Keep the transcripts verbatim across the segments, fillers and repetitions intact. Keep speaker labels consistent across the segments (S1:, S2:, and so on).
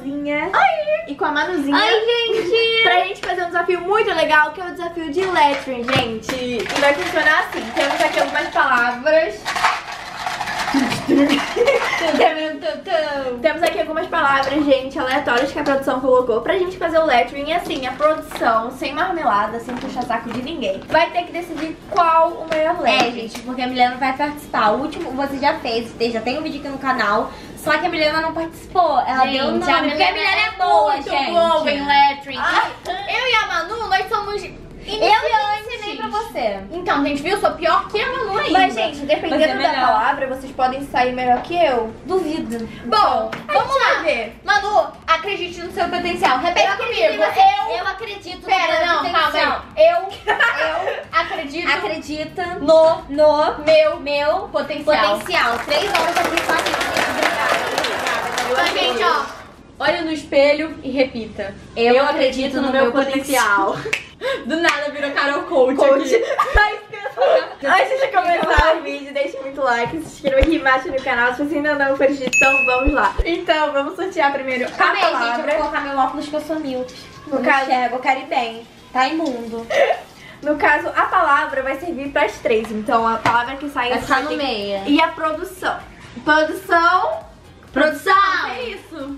S1: Manuzinha. Ai. E com a Manuzinha.
S2: Ai, gente.
S1: Pra gente fazer um desafio muito legal, que é o desafio de lettering, gente. E vai funcionar assim. Temos aqui algumas palavras. Temos aqui algumas palavras, gente, aleatórias que a produção colocou pra gente fazer o lettering. E assim, a produção, sem marmelada, sem puxar saco de ninguém, vai ter que decidir qual o melhor lettering.
S2: É, gente, porque a Milena vai participar. O último você já fez, já tem um vídeo aqui no canal. Só que a Milena não participou. Ela
S1: Gente,
S2: deu o nome,
S1: a
S2: porque
S1: Milena
S2: a Milena é
S1: é
S2: boa,
S1: muito
S2: gente.
S1: boa em lettering. Ai, eu e a Manu, nós somos iniciantes.
S2: Eu que ensinei pra você.
S1: Então, gente, viu? Sou pior que a Manu ainda. Mas, gente,
S2: Você
S1: dependendo
S2: é
S1: da
S2: melhor.
S1: palavra, vocês podem sair melhor que eu.
S2: Duvido.
S1: Bom,
S2: Então,
S1: vamos lá ver. Manu, acredite no seu potencial. Repete
S2: Eu
S1: comigo.
S2: acredito,
S1: Eu...
S2: eu acredito
S1: Pera,
S2: no
S1: não,
S2: meu
S1: calma
S2: potencial.
S1: aí. Eu, eu acredito
S2: Acredita
S1: no
S2: no
S1: meu
S2: meu
S1: potencial.
S2: potencial. Três horas aqui só aqui. Obrigada.
S1: Então, gente, ó, olha no espelho e repita.
S2: Eu, eu acredito no, no meu potencial.
S1: potencial. Do nada virou Carol Coach,
S3: Coach.
S1: aqui. Antes de começar o vídeo, deixe muito like, se inscreva aqui embaixo no canal se você ainda não for inscrito, então vamos lá. Então, vamos sortear primeiro
S2: Calma
S1: a
S2: aí, gente, eu
S1: palavra.
S2: vou colocar meu óculos que eu sou míope.
S1: No
S2: No
S1: caso-
S2: caso, eu quero ir bem. Tá imundo.
S1: No caso, a palavra vai servir para as três. Então, a palavra que sai
S2: Vai ficar no
S1: tem-
S2: meio.
S1: E a produção. Produção.
S2: Produção!
S1: É isso.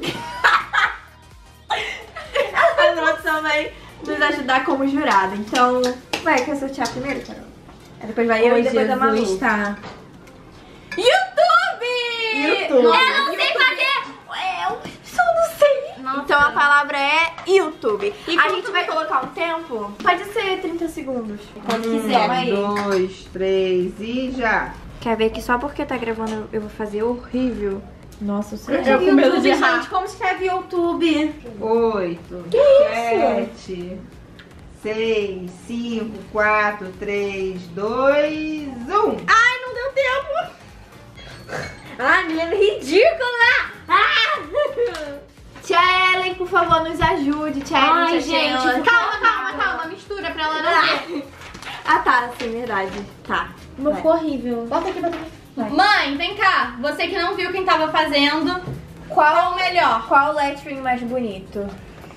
S1: A produção vai nos ajudar como jurada. Então, vai, quer sortear primeiro, Carol? Aí depois vai eu e depois a Manu.
S2: Está.
S1: YouTube!
S2: Eu
S1: YouTube.
S2: não sei fazer! Eu só não sei. Nossa.
S1: Então a palavra é YouTube.
S2: E
S1: a
S2: quanto
S1: gente vai
S2: tempo?
S1: colocar um tempo? Pode ser trinta segundos.
S2: Quando
S3: Um,
S2: quiser.
S1: aí.
S3: dois, três e já.
S1: Quer ver que só porque tá gravando eu vou fazer horrível? Nossa, eu sei.
S2: Eu com medo de errar. Gente, como escreve YouTube?
S3: Oito, sete, seis, cinco, quatro, três, dois, um.
S1: Ai, não deu tempo.
S2: Ai, menina ridícula! Ah!
S1: Tia Ellen, por favor, nos ajude. Tia Ellen,
S2: Ai,
S1: tia
S2: gente,
S1: Sheila.
S2: calma,
S1: calma, calma. Mistura pra ela não ver. Ah, tá, sim, verdade. Tá.
S2: Meu ficou horrível.
S1: Bota aqui, bota aqui. Vai.
S4: Mãe, vem cá. Você que não viu quem tava fazendo,
S1: Qual o melhor? Qual o lettering mais bonito?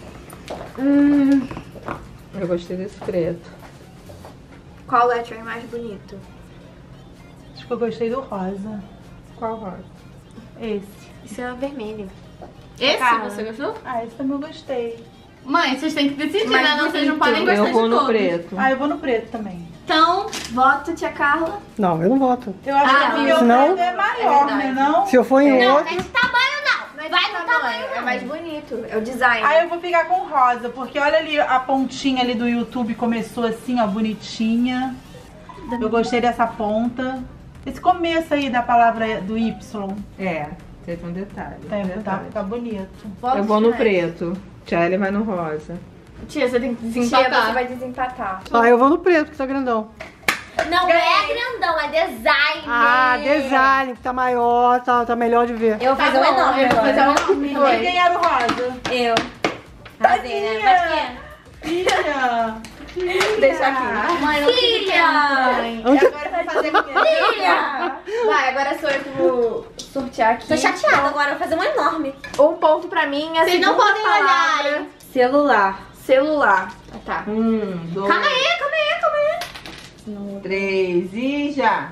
S2: Hum.
S3: Eu gostei desse preto.
S1: Qual o lettering mais bonito?
S5: Acho que eu gostei do rosa.
S3: Qual rosa?
S5: Esse.
S1: Isso é vermelho.
S4: esse
S1: Carla.
S4: você gostou?
S5: Ah, esse também eu gostei.
S4: Mãe, vocês têm que decidir,
S1: Mais
S4: né? Não, vocês não
S1: bonito.
S4: podem gostar
S3: Eu vou
S4: de
S3: no
S4: todos.
S3: preto.
S5: Ah, eu vou no preto também.
S4: Então,
S1: Voto, tia Carla.
S6: Não, eu não voto.
S5: Eu acho
S1: Ah,
S5: que o meu
S6: não.
S5: preto é maior,
S1: É
S5: né?
S1: verdade.
S5: Não?
S6: Se eu for em
S2: Não,
S6: outro,
S2: é de tamanho não.
S1: Não
S2: Vai no tamanho
S1: é
S2: não.
S1: mais bonito. É o design.
S5: Aí eu vou ficar com rosa, porque olha ali a pontinha ali do YouTube começou assim, ó, bonitinha. Eu gostei dessa ponta. Esse começo aí da palavra do Y.
S3: É, teve um detalhe.
S5: É,
S3: um
S5: tá,
S3: detalhe.
S5: fica bonito.
S1: Voto
S3: Eu vou no
S1: finais.
S3: preto. Tia Ellen vai no rosa.
S4: tia, você tem que
S1: Tia,
S4: desempatar.
S1: você vai desempatar.
S6: ah, eu vou no preto, que tá grandão.
S2: Não é grandão, é design.
S6: Ah, design, que tá maior, tá, tá melhor de ver.
S2: Eu vou fazer
S4: Tá
S2: um
S4: bom,
S2: enorme
S4: eu vou
S2: agora.
S4: fazer um enorme.
S5: E quem era o rosa?
S2: Eu. Arrasei, né? Mas quem?
S5: Filha!
S1: Deixa aqui.
S4: Mãe, não fique
S2: Filha!
S4: quieto, mãe.
S5: E agora eu vou fazer com
S2: Filha!
S1: Vai, agora sou eu que vou sortear aqui.
S2: Tô chateada agora, eu vou fazer um enorme.
S1: Um ponto pra mim. A
S4: Vocês não
S1: segunda
S4: podem
S1: palavra.
S4: olhar, hein?
S1: Celular. Celular. Ah, tá.
S3: Um, dois,
S2: Calma aí, calma aí, calma aí.
S3: três e já.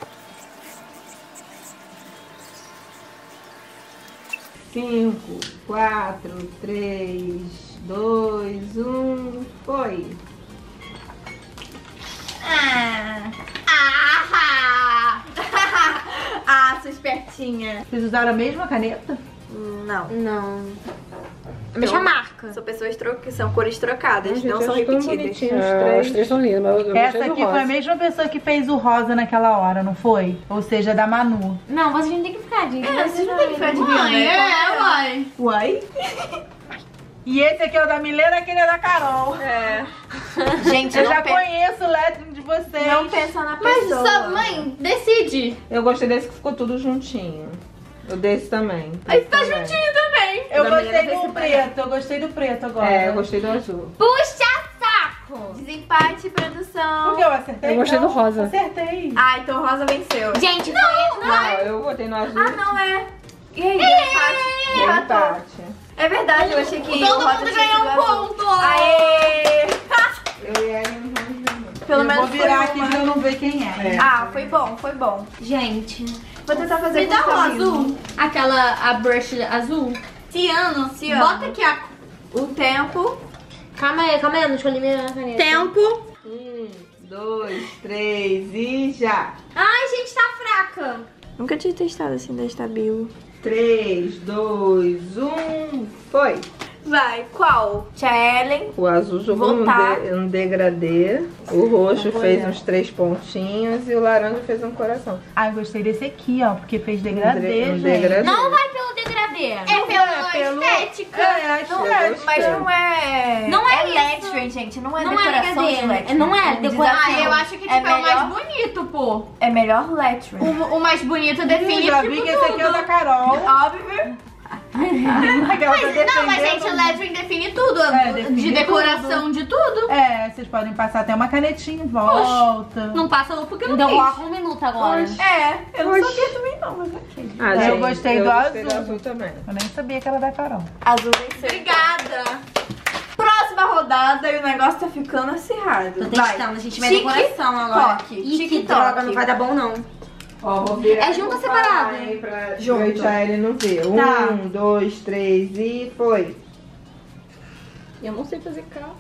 S3: Cinco, quatro, três, dois, um, foi.
S1: Ah. Ah. Ah, sou espertinha.
S5: Vocês usaram a mesma caneta?
S1: Não.
S2: Não. A mesma marca.
S1: São pessoas tro... que são cores trocadas,
S3: Gente,
S1: não
S3: eu
S1: são
S3: acho tão
S1: repetidas.
S3: bonitinho os
S6: Ah,
S3: três.
S6: os três são lindos, mas eu, eu
S5: Essa
S6: gostei do
S5: aqui foi
S6: rosa.
S5: a mesma pessoa que fez o rosa naquela hora, não foi? Ou seja, da Manu.
S2: Não, vocês não tem que ficar de.
S1: É, vocês não tem que ficar adivinhando,
S4: Mãe,
S1: né?
S4: é, uai.
S1: Uai?
S5: E esse aqui é o da Milena, aquele é da Carol.
S1: É. Gente,
S5: Eu
S1: não
S5: já
S1: pe-
S5: conheço o lettering de vocês.
S1: Não pensa na
S4: Mas,
S1: pessoa.
S4: só, mãe, decide.
S3: Eu gostei desse que ficou tudo juntinho. O desse também.
S4: Aí tá
S3: Esse também.
S4: juntinho também.
S5: Eu
S1: Da
S5: gostei
S1: Milena
S5: do
S1: fez
S5: preto, eu gostei do preto agora.
S3: É, eu gostei do azul.
S2: Puxa saco!
S1: Desempate, produção.
S5: Por que eu acertei?
S6: Eu gostei
S5: Não,
S6: do rosa.
S5: Acertei.
S1: Ah, então Rosa venceu.
S2: Gente, foi.
S3: Não, eu botei no azul.
S1: Ah, não é. E aí, empate? Empatou.
S3: Empate.
S1: É verdade, eu achei que
S4: Todo
S1: o Rosa
S4: mundo
S1: tinha
S4: ganhou
S1: sido
S4: um
S1: azul.
S4: ponto.
S1: Aê!
S3: Eu e a Ellen não vamos ver, não.
S1: Pelo
S5: eu
S1: menos
S5: vou virar
S1: foi
S5: aqui
S1: uma.
S5: pra eu não ver quem é.
S3: É.
S1: Ah, foi bom, foi bom.
S2: Gente,
S1: Vou tentar fazer
S4: Me
S1: com
S4: dá
S1: o
S4: um
S1: Camilo.
S4: azul. Aquela, a brush azul. Ciano.
S1: Ciano.
S4: Bota aqui a...
S1: O tempo.
S2: calma aí, calma aí, eu não escolhi minha caneta.
S4: Tempo.
S3: Um, dois, três e já.
S2: Ai, gente, tá fraca.
S1: Nunca tinha testado assim da Stabilo.
S3: Três, dois, um, foi.
S1: Vai, qual? Tia Ellen.
S3: O azul jogou um,
S1: Voltar.
S3: de, um degradê, o roxo
S1: vou
S3: fez
S1: olhar.
S3: uns três pontinhos e o laranja fez um coração.
S5: Ah, eu gostei desse aqui, ó, porque fez degradê,
S3: Um
S5: gente.
S3: degradê.
S2: Não vai pelo degradê.
S4: É pela
S5: pelo-
S4: estética.
S5: É, a
S1: Não,
S5: estética.
S1: mas não é.
S2: Não é
S1: é
S2: isso.
S1: lettering, gente. Não é
S2: Não é
S1: decoração
S2: degradê.
S1: de lettering.
S2: Não é
S1: Um
S2: decoração.
S1: desafio.
S4: Ah, eu acho que tipo,
S1: é
S4: é, o mais
S1: melhor,
S4: bonito, pô.
S1: é melhor lettering.
S4: O, o mais bonito
S5: Ih,
S4: define
S5: já
S4: tipo
S5: vi que esse aqui é o da
S4: tudo.
S5: Carol.
S1: Óbvio.
S5: Aquela tá
S4: Não, mas gente,
S5: defendendo.
S4: lettering define tudo.
S5: É, define
S4: de decoração de tudo.
S5: É, vocês podem passar até uma canetinha em volta.
S4: Não passa ou porque não
S2: Então
S4: quis.
S2: coloca um minuto agora.
S1: É, eu não sabia também não, mas ok.
S3: Ah,
S5: Eu
S3: gente,
S5: gostei
S3: eu
S5: do
S3: gostei
S5: azul.
S3: também.
S5: Eu nem sabia que era da Carol.
S1: Azul venceu.
S4: Obrigada.
S1: Próxima rodada e o negócio tá ficando acirrado.
S2: Tô testando, a gente vai
S1: Tic-
S2: decoração agora.
S1: toque,
S2: Ih, que
S1: tic-toque.
S2: droga, não vai dar bom não.
S3: Ó, vou virar
S2: É junto
S3: e
S2: ou
S3: vou
S2: separado?
S3: falar, hein, pra
S1: Junto.
S3: eu e a Ellen não ver. Um,
S5: Tá.
S3: dois, três e foi.
S4: Eu não sei fazer carro.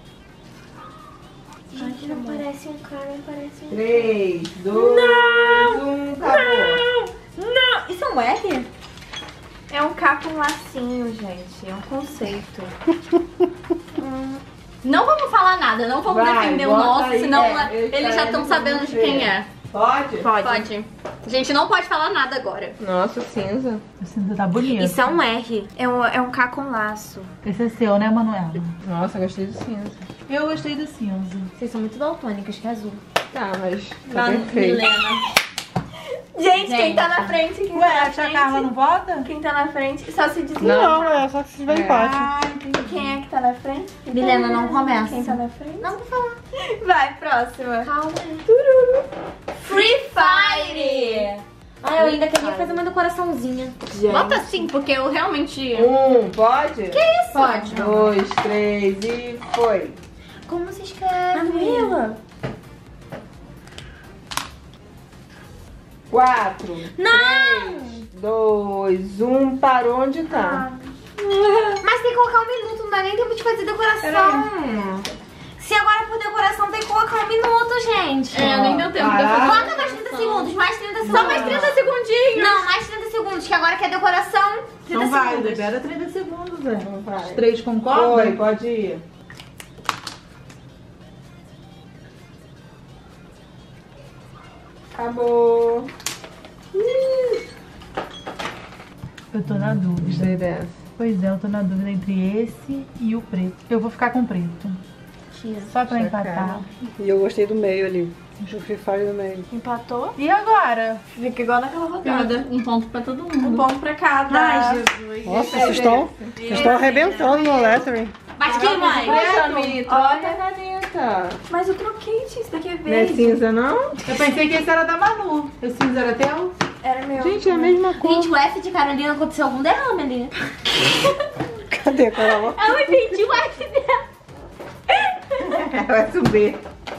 S2: Gente, não parece um cara, não parece um...
S3: Três, dois, um, acabou.
S2: Não, isso é um R?
S1: É um K com lacinho, gente. É um conceito.
S4: Não vamos falar nada, não vamos
S3: Vai,
S4: defender o
S3: bota
S4: nosso,
S3: aí,
S4: senão
S3: é, eu
S4: eles
S3: e
S4: já
S3: a
S4: estão
S3: Ellen
S4: sabendo
S3: vamos
S4: de quem
S3: ver.
S4: é.
S3: Pode?
S1: Pode.
S4: Pode. A gente não pode falar nada agora.
S3: Nossa, cinza.
S5: O cinza tá bonito.
S2: Isso é um R.
S1: É um, é um K com laço.
S5: Esse é seu, né, Manuela?
S3: Nossa, gostei do cinza.
S5: Eu gostei do cinza.
S2: Vocês são muito daltônicos, que é azul.
S3: Tá, mas
S4: Tá,
S3: tá perfeito.
S4: Milena.
S1: Gente, quem
S2: Gente.
S1: tá na frente? Quem
S5: Ué,
S1: tá
S5: a
S1: na
S5: tia
S1: frente?
S5: Carla não vota?
S1: Quem tá na frente? Só se diz
S6: Não, é só que se tiver
S3: É.
S6: empate.
S5: Ah, entendi.
S1: quem é que tá na frente.
S2: Milena, não começa.
S1: Quem tá na frente?
S2: Não vou falar.
S1: Vai, próxima.
S2: Calma.
S1: Free Fire!
S2: Ah, eu ainda queria fazer uma decoraçãozinha.
S4: Bota sim, porque eu realmente...
S3: Um, pode? Que isso?
S4: Pode.
S3: Dois, três e foi.
S2: Como se escreve?
S1: Camila.
S3: Quatro.
S2: Não!
S3: Três, dois, um, parou onde tá.
S2: Mas tem que colocar um minuto, não dá nem tempo de fazer decoração. Se agora por decoração tem que colocar um minuto, gente.
S4: É, nem deu tempo de eu fazer.
S2: Coloca mais trinta segundos, mais trinta segundos.
S4: Só mais trinta segundinhos.
S2: Não, mais trinta segundos, que agora que é decoração, trinta
S5: Então vai,
S2: segundos.
S5: libera trinta segundos, velho.
S3: Então vai.
S5: Os três concordam?
S3: Foi, pode ir. Acabou.
S5: Eu tô na dúvida.
S3: Gostei dessa.
S5: Pois é, eu tô na dúvida entre esse e o preto. Eu vou ficar com o preto. Só pra
S3: Chocada.
S5: empatar.
S6: E eu gostei do meio ali. O Free Fire do meio.
S1: Empatou?
S5: E agora?
S1: Fica igual naquela rodada.
S4: Um ponto pra todo mundo.
S1: Um ponto pra cada.
S2: Ai, Jesus.
S6: Nossa, vocês estão, vocês estão arrebentando no lettering.
S2: Mas quem mais?
S3: Jamie,
S1: Olha.
S3: troca a caneta.
S1: Mas eu troquei, gente. Isso daqui é
S3: Não é
S1: verde.
S3: cinza, não?
S5: Eu pensei que esse era da Manu. Esse cinza era teu?
S1: Era meu.
S3: Gente, é a mesma cor.
S2: Gente, o F de Carolina aconteceu algum derrame ali.
S6: Cadê, Carol?
S2: Eu entendi o F dela.
S3: Vai subir.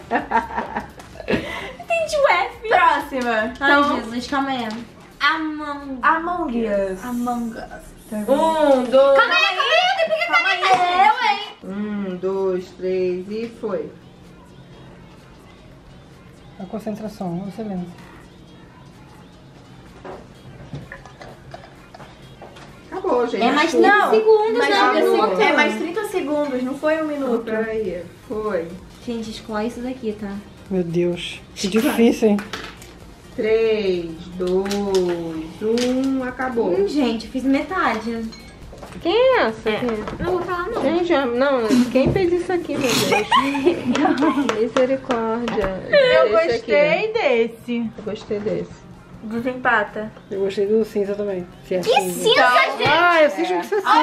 S2: Entendi o F.
S1: Próxima.
S2: Ai, Jesus, calma aí. Among...
S1: Among Us.
S2: Among Us.
S3: Um, dois.
S2: Calma aí, calma aí, eu peguei a caneta. Eu, hein?
S3: Um, dois, três e foi.
S6: A concentração, o silêncio.
S3: Acabou, gente.
S2: É mais
S3: Desculpa.
S2: trinta segundos,
S1: Mais
S2: não,
S1: trinta
S2: minuto.
S1: segundos. É mais trinta segundos, não foi um
S3: Não,
S1: minuto.
S3: peraí. Foi.
S2: Gente, escolhe isso daqui, tá?
S6: Meu Deus, que difícil, hein?
S3: Três, dois, um, acabou.
S2: Hum, gente, eu fiz metade.
S3: Quem é essa? Quem?
S2: Não vou falar, não.
S3: Quem já... Não, quem fez isso aqui, meu Deus? Misericórdia.
S5: Eu
S3: Esse
S5: gostei
S3: aqui.
S5: desse.
S3: Eu gostei desse.
S1: Desempata.
S6: Eu gostei do cinza também. Se é
S2: Que
S6: cinza.
S2: cinza, gente!
S6: Ah, eu sei que isso é cinza.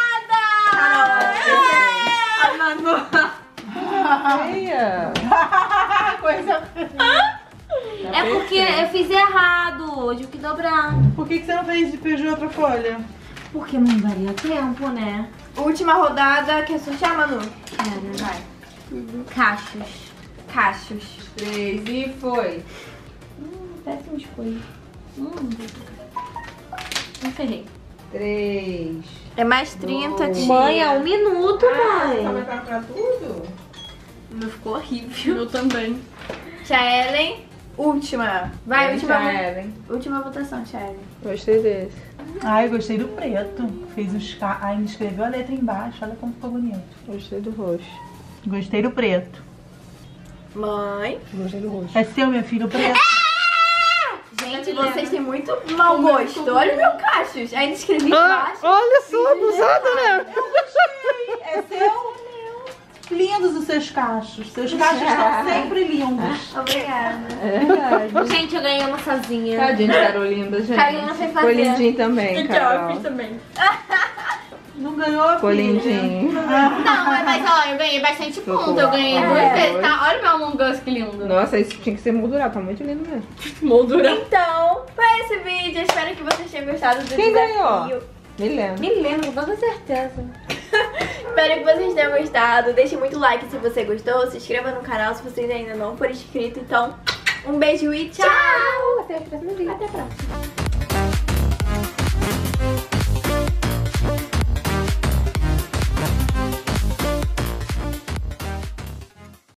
S1: A Manu.
S3: Feia.
S5: Coisa.
S2: É porque eu fiz errado, eu tive que dobrar.
S5: Por que, que você não fez de de outra folha?
S2: Porque não daria tempo, né?
S1: Última rodada, quer sortear, Manu?
S2: Quero.
S1: Vai.
S2: Cachos.
S1: Cachos.
S3: Três e foi.
S1: Hum, péssima escolha.
S2: Hum. Não ferrei.
S3: Três.
S1: É mais trinta, tia.
S2: Mãe, é um minuto, mãe.
S3: Tá marcando pra tudo?
S1: O meu ficou horrível.
S4: Eu também.
S1: Tia Ellen, última. Vai, última,
S3: Tia
S1: vo-
S3: Ellen.
S1: última votação, tia Ellen.
S3: Gostei desse.
S5: Ai, eu gostei do preto. Fez os ca... Ainda escreveu a letra embaixo. Olha como ficou bonito.
S3: Gostei do roxo.
S5: Gostei do preto.
S1: Mãe.
S3: Gostei do roxo.
S5: É seu, meu filho, o preto.
S1: Gente, vocês têm muito mau gosto. Olha o meu cachos. Ainda escrevi
S6: Ah,
S1: embaixo.
S6: olha só, abusada, né?
S5: É seu? Lindos os seus cachos. Seus cachos estão sempre lindos.
S1: Obrigada.
S3: É verdade.
S2: Gente, eu ganhei uma sozinha.
S3: Tadinha de Carolinda, gente.
S2: Carolina não sei
S3: Ficou
S2: fazer.
S3: lindinho também, Carol.
S4: também.
S5: Não ganhou,
S3: Ficou
S5: filha?
S3: lindinho.
S2: Não, mas, mas ó, eu ganhei bastante
S3: Ficou.
S2: ponto. Eu ganhei
S3: É.
S2: duas vezes, tá? Olha o meu Among Us, que lindo.
S3: Nossa, isso tinha que ser moldurado. Tá muito lindo mesmo.
S4: Moldura.
S1: Então, foi esse vídeo. Espero que vocês tenham gostado do
S3: Quem
S1: desafio.
S3: ganhou? Me lembro.
S2: Me lembro, com toda certeza.
S1: Espero que vocês tenham gostado. Deixe muito like se você gostou. Se inscreva no canal se vocês ainda não forem inscritos. Então, um beijo e tchau!
S2: Até o próximo vídeo.
S1: Até a próxima.